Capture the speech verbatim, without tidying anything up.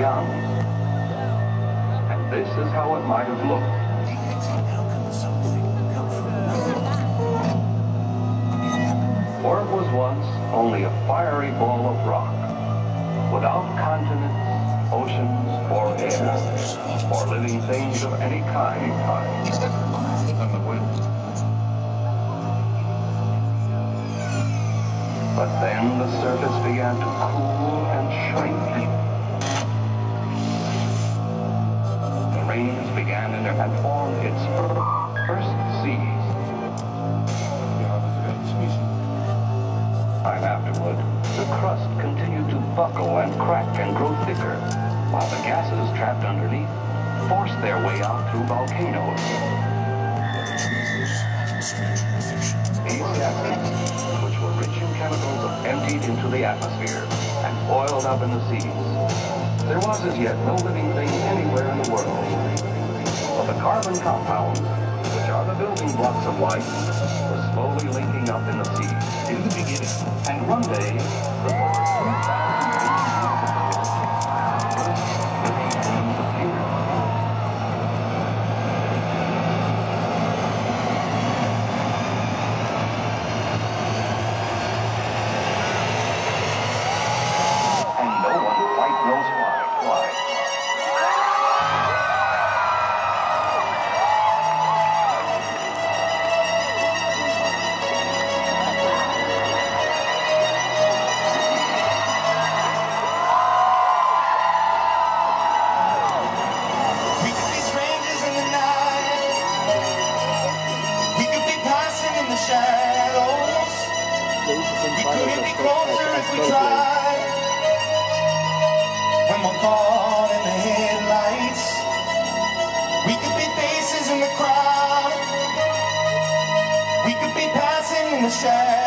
young. And this is how it might have looked. For it was once only a fiery ball of rock, without continents, oceans, or air, or living things of any kind. But then the surface began to cool and shrink. The rains began to and formed its first seas. Time afterward, the crust continued to buckle and crack and grow thicker, while the gases trapped underneath forced their way out through volcanoes. These gases, which were rich in chemicals, emptied into the atmosphere and boiled up in the seas. There was as yet no living thing anywhere in the world. But the carbon compounds, which are the building blocks of life, were slowly linking up in the seas in the beginning. And one day, the when we're caught in the headlights, we could be faces in the crowd, we could be passing in the shadows.